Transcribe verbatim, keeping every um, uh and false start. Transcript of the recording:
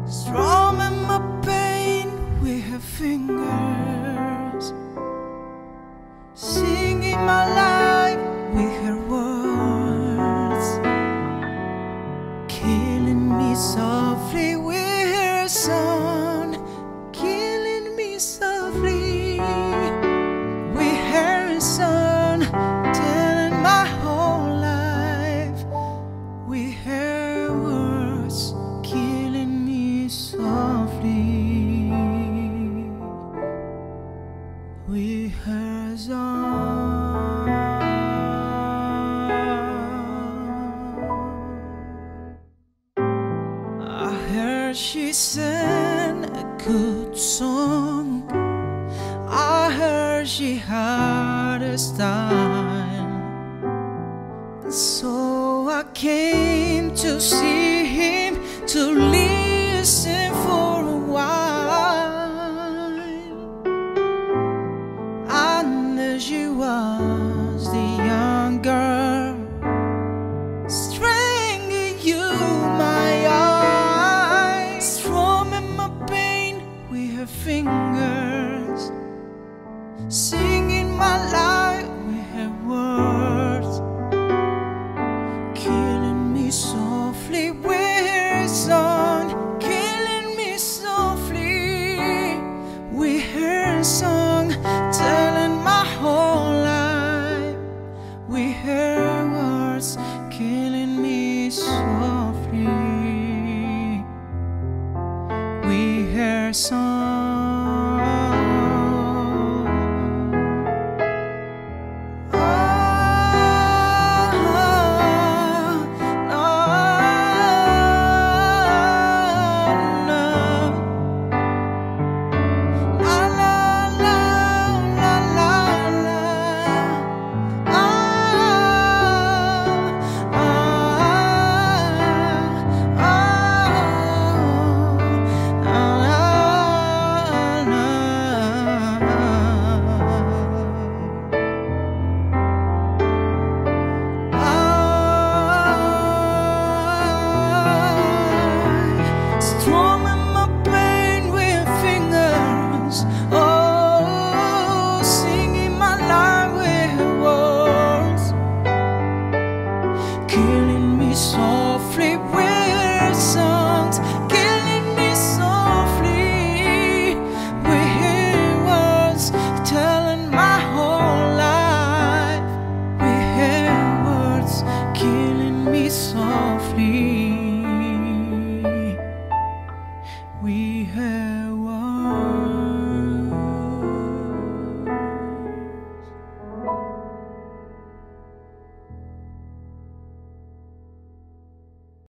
strumming my pain with her fingers, singing my life with her words, killing me softly with her song, killing me softly with her song, telling my whole life with her words, killing me softly with her song. I heard she sang a good song, I heard she had a style, so I came to see him, to listen for a while. And there she was, the young girl, strangling you, my eyes, strumming my pain with her fingers, singing my life with her words, killing me softly with her song, killing me softly with her song, telling my whole life with her words, killing me softly with her song.